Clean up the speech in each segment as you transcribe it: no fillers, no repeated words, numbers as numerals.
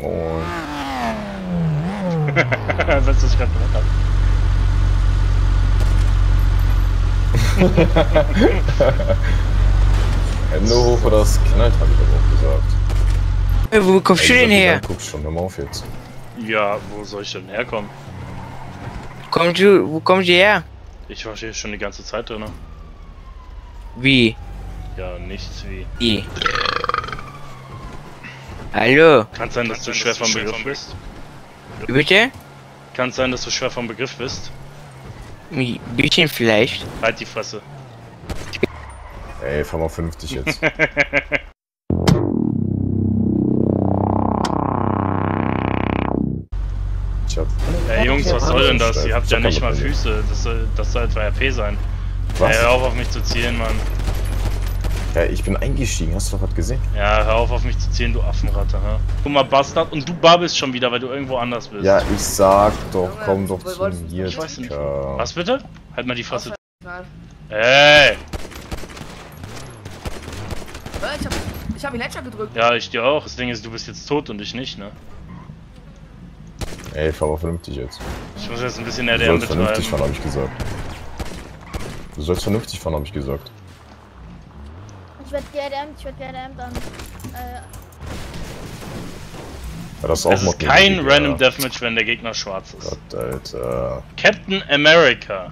Oh. Was ich gerade gemacht habe. Hände hoch oder es knallt, habe ich aber auch gesagt. Wo kommst du denn her? Guck schon, hör mal auf jetzt. Ja, wo soll ich denn herkommen? Wo kommst du her? Ich war hier schon die ganze Zeit drin. Wie? Ja, nichts wie. Wie? Hallo? Kann sein, dass du schwer vom Begriff bist? Wie bitte? Kann sein, dass du schwer vom Begriff bist? Ein bisschen vielleicht. Halt die Fresse. Ey, fahr mal 50 jetzt. Ich hab... Ey Jungs, was soll denn das? Ihr habt ja nicht mal Füße. Das soll etwa RP sein. Was? Ey, hör auf mich zu zielen, Mann. Ja, ich bin eingestiegen, hast du doch was gesehen? Ja, hör auf mich zu zielen, du Affenratte, hä? Guck mal, Bastard, und du babbelst schon wieder, weil du irgendwo anders bist. Ja, ich sag doch, komm doch zu mir. Ich weiß nicht. Digga. Was bitte? Halt mal die Fresse. Ey! Ich hab ihn Headshot gedrückt. Ja, ich dir auch. Das Ding ist, du bist jetzt tot und ich nicht, ne? Ey, fahr mal vernünftig jetzt. Ich muss jetzt ein bisschen Du RDM sollst vernünftig fahren, betreiben. hab ich gesagt. Du sollst vernünftig fahren, hab ich gesagt. Ich werd geadammt, dann. Ja, das ist auch Es ist Mod kein Musik, Random ja. Deathmatch, wenn der Gegner schwarz ist. Gott, Alter. Captain America.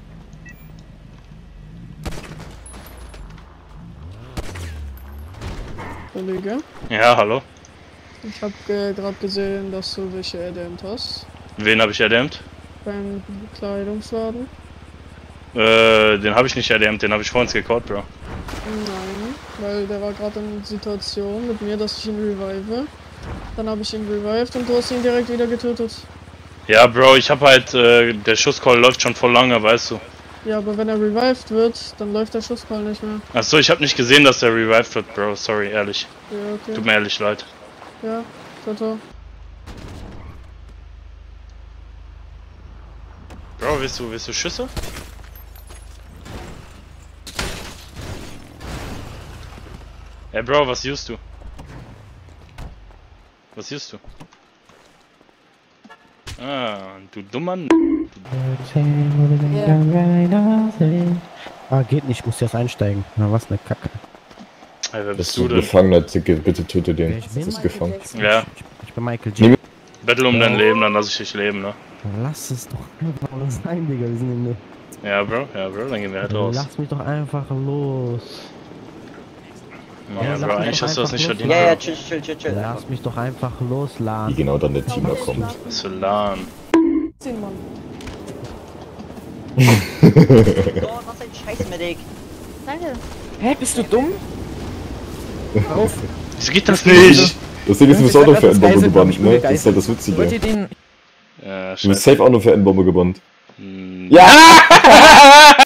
Kollege, Ja, hallo. ich habe gerade gesehen, dass du welche erwähnt hast. Wen habe ich erdämmt? Beim Kleidungsladen. Den habe ich nicht erdämmt, den habe ich vor uns gecallt, Bro. Nein, weil der war gerade in Situation mit mir, dass ich ihn revive. Dann habe ich ihn revived und du hast ihn direkt wieder getötet. Ja, Bro, ich habe halt, der Schusscall läuft schon voll lange, weißt du. Ja, aber wenn er revived wird, dann läuft der Schusscall nicht mehr. Achso, ich habe nicht gesehen, dass der revived wird, Bro. Sorry, ehrlich. Ja, okay. Tut mir ehrlich leid. Ja, ciao. Bro, willst du Schüsse? Ey, Bro, was usst du? Was usst du? Ah, du dummer N. Ah, geht nicht, ich muss jetzt einsteigen. Na, was ne Kacke. Ey, wer Bist bist du du denn? Gefangener, Ticket, bitte töte den. Ich bin Das ist gefangen. Ja, Ich bin Michael J. Battle um dein Leben, dann lass ich dich leben, ne? Lass es doch einfach sein, Digga. Wir sind in der... Ja, Bro, dann gehen wir halt raus. Lass mich doch einfach los. Ja, lass Bro, mich eigentlich doch hast du das einfach nicht los. verdient. Ja, ja, Bro. chill. Lass mich doch einfach Wie losladen. genau dann der Teamer kommt. Was für Lahn. 10 Mann. Gott, was ein Scheiß-Medic. Danke. Hä, bist du dumm? Wieso geht das nicht? Das Ding ist, du bist auch nur für N-Bombe gebannt, ne? Das ist halt das Witzige. Wollt ihr den... Ja, Du bist safe auch nur für N-Bombe gebannt. Hm. Ja!